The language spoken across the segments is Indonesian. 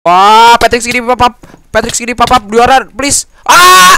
Wah, Patrick segini papap. Patrick segini papap juara, please. Ah!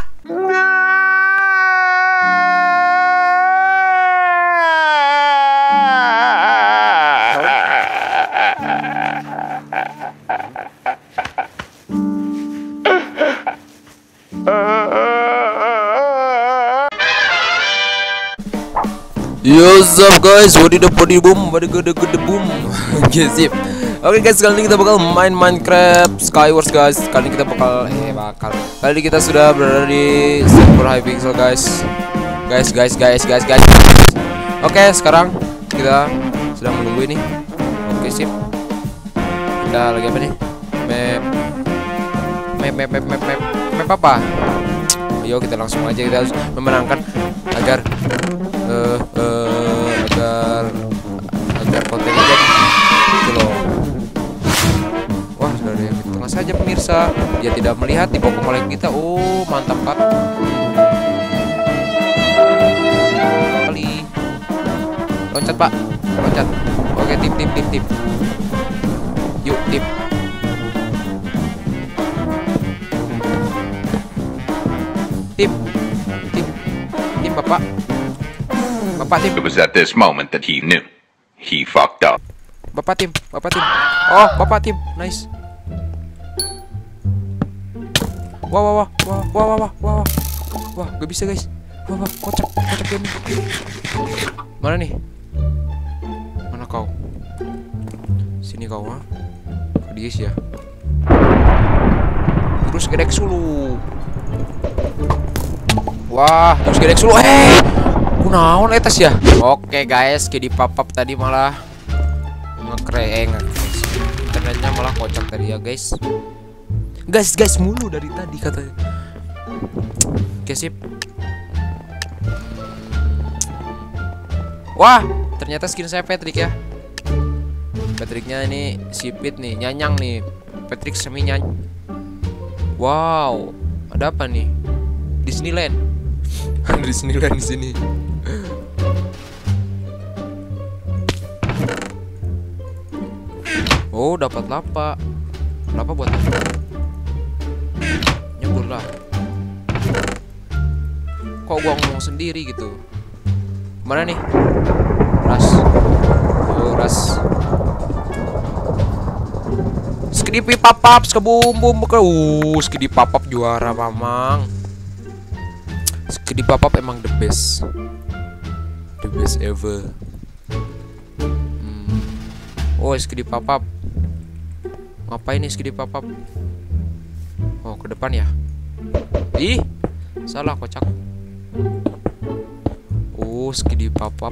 What's up guys, what the body boom, what the good boom. Sip. Oke guys, kali ini kita bakal main Minecraft Skywars guys. Kali ini kita bakal kali ini kita sudah berada di server Hypixel guys. Guys. Oke, sekarang kita sedang menunggu ini. Oke, sip. Kita lagi apa nih? Map apa? Ayo kita langsung aja, kita harus memenangkan agar kontennya jadi gitu loh. Wah, sudah ada yang di tengah saja pemirsa. Dia tidak melihat di pokok oleh kita. Oh, mantap pak. Kali loncat pak, loncat. Oke, tip. Yuk tip. Tim bapak tim. It was at this moment that he knew he fucked up. Bapak tim. Oh, bapak tim, nice. Wah, gak bisa guys. Wah, kocak game. Mana nih? Mana kau? Sini kau, ha? Guys ya. Terus gedek sulu. Wah, terus gedek sulu. Kunaon etas ya? Oke guys, kidi papap tadi malah ngekreng. Internetnya malah kocak tadi ya guys. Guys mulu dari tadi katanya. Oke, sip. Wah, ternyata skin saya Patrick ya. Patricknya ini sipit nih, nyanyang nih. Patrick semi nyanyang. Wow, ada apa nih? Disneyland. Disneyland di sini. Oh, dapat lapa. Lapa buat apa? Nyebur lah. Kok gua ngomong sendiri gitu? Mana nih? Ras. Oh, ras. Skedipi papap, skebum ke. Skedi papap juara mamang. Skedi papap emang the best. The best ever. Oh, skedi papap. Ngapain nih skedi papap? Oh, ke depan ya? Ih, salah kocak. Oh, skedi papap.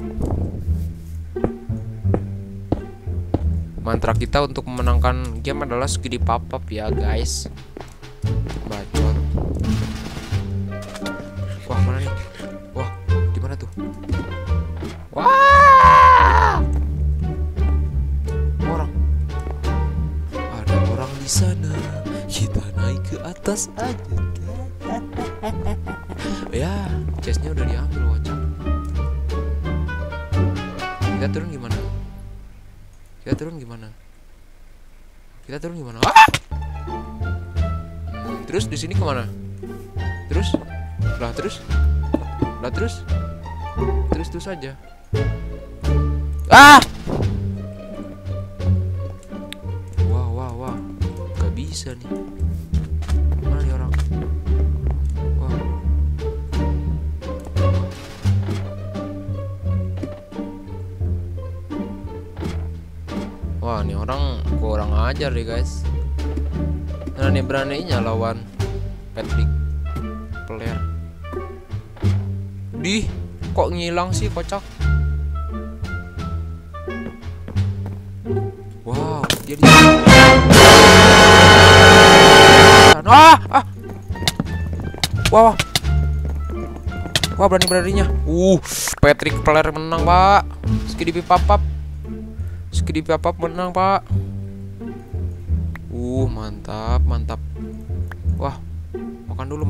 Mantra kita untuk memenangkan game adalah skedi papap ya guys. Bacot. Wah, mana nih? Wah, di mana tuh? Wah! Di sana kita naik ke atas aja. Ya, chestnya udah diambil wajah. Kita turun gimana? Ah! Terus di sini kemana? Terus aja. Ah! Bisa nih. Mana nih orang? Wah, nih orang kurang ajar deh guys. Beraninya lawan Patrick player. Kok ngilang sih kocak? Wow, dia di Wah, beraninya. Patrick player menang, Pak. Skedi papap menang, Pak. Mantap. Wah, makan dulu.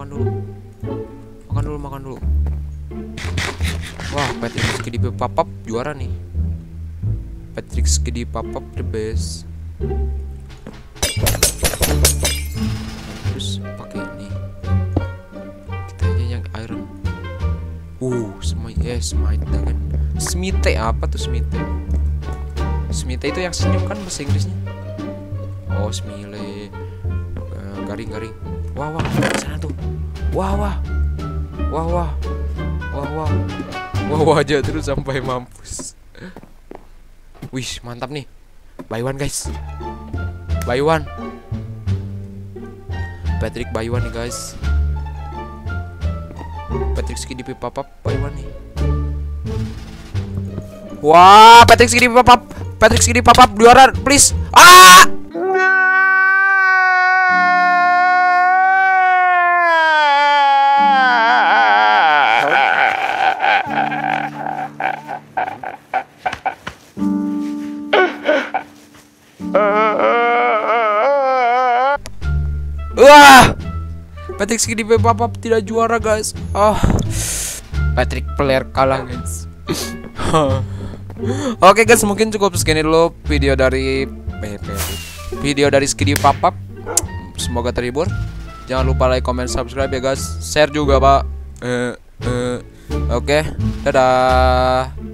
Wah, Patrick skedi papap juara nih. Patrick skedi papap the best. Smite kan. Smite apa tuh Smite? Smite itu yang senyum kan bahasa Inggrisnya. Oh, Smile. Garing. Wah, sana tuh. Wah aja terus sampai mampus. Wih, mantap nih. Buy one guys. Buy one. Patrick buy one nih guys. Patrick Skidip pop up buy one nih. Wah, Patrick Skidip pop up. Patrick Skidip pop up juara please. Ah! Wah, Patrick Skidip pop-up tidak juara guys. Patrick player kalah guys. Oke guys, mungkin cukup segini dulu video dari Skidip pop-up. Semoga terhibur. Jangan lupa like, comment, subscribe ya guys. Share juga pak. Oke, dadah.